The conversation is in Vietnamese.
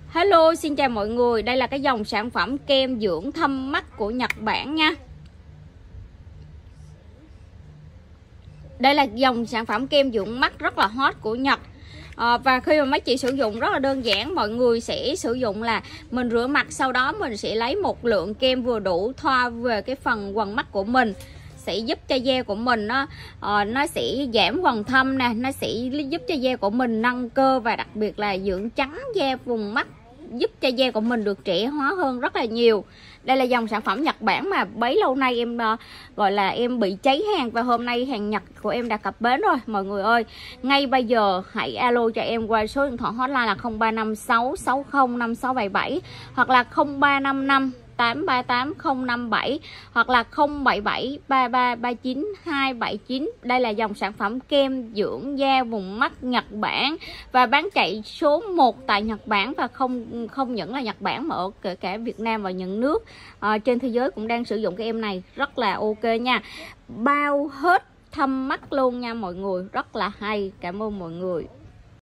Hello, xin chào mọi người. Đây là cái dòng sản phẩm kem dưỡng thâm mắt của Nhật Bản nha. Đây là dòng sản phẩm kem dưỡng mắt rất là hot của Nhật. Và khi mà mấy chị sử dụng rất là đơn giản. Mọi người sẽ sử dụng là mình rửa mặt, sau đó mình sẽ lấy một lượng kem vừa đủ thoa về cái phần quầng mắt của mình, sẽ giúp cho da của mình nó sẽ giảm quầng thâm nè, nó sẽ giúp cho da của mình nâng cơ và đặc biệt là dưỡng trắng da vùng mắt, giúp cho da của mình được trẻ hóa hơn rất là nhiều. Đây là dòng sản phẩm Nhật Bản mà bấy lâu nay em gọi là em bị cháy hàng, và hôm nay hàng Nhật của em đã cập bến rồi mọi người ơi. Ngay bây giờ hãy alo cho em qua số điện thoại hotline là 0356605677 hoặc là 0355 838057 hoặc là 0773339279. Đây là dòng sản phẩm kem dưỡng da vùng mắt Nhật Bản và bán chạy số 1 tại Nhật Bản, và không những là Nhật Bản mà ở kể cả Việt Nam và những nước trên thế giới cũng đang sử dụng cái em này, rất là ok nha. Bao hết thâm mắt luôn nha mọi người, rất là hay. Cảm ơn mọi người.